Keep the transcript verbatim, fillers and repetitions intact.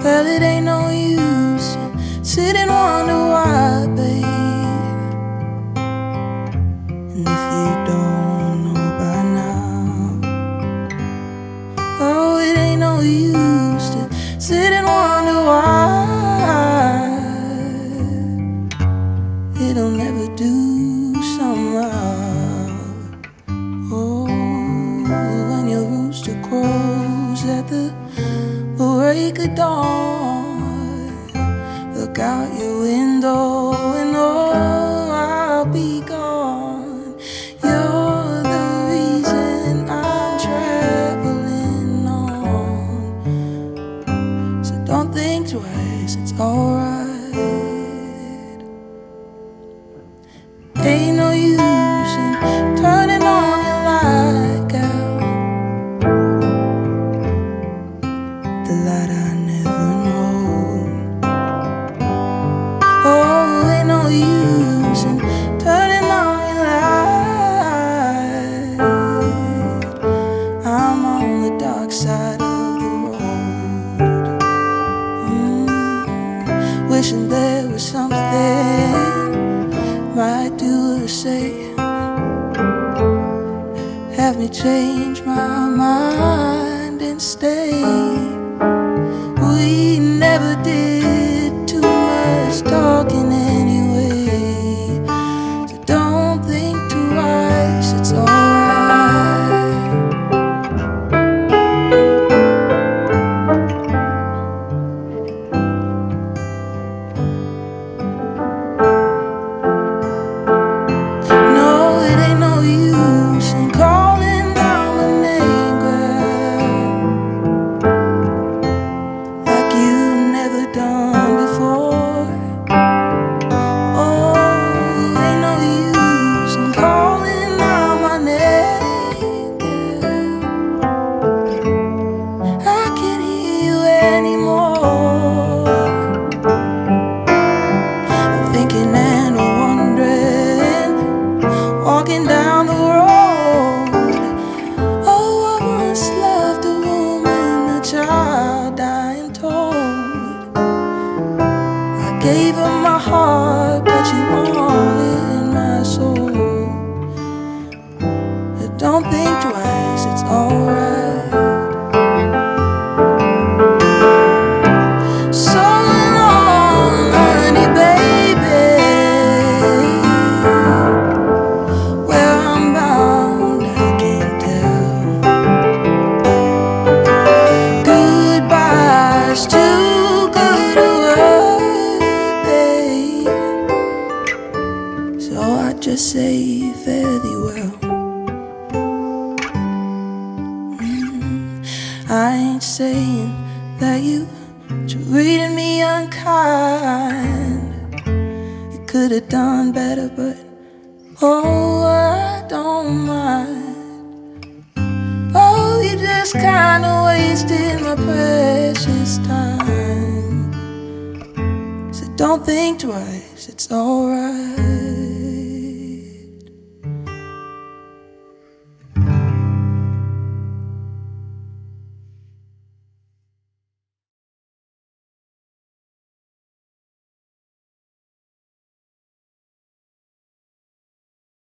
Well, it ain't no use sit and wonder why, babe. And if you don't know by now, oh, it ain't no use to sit and wonder why. It'll never do somehow. Oh, when your rooster crows at the break of dawn, look out your window and oh, I'll be gone. You're the reason I'm traveling on. So don't think twice, it's alright. Ain't no use in turning on your light out, the light I never know. Oh, ain't no use in turning on your light. I'm on the dark side of the road, mm, wishing there was something might do or say, have me change my mind and stay. We never did too much talking anyway, so don't think twice, it's alright. Walking down the road, oh, I once loved a woman, a child dying told. I gave her my heart, but she wanted my soul. But don't think twice, it's alright. Just say fare thee well. mm, I ain't saying that you treated me unkind. You could have done better, but oh, I don't mind. Oh, you just kinda wasted my precious time. So don't think twice, it's alright.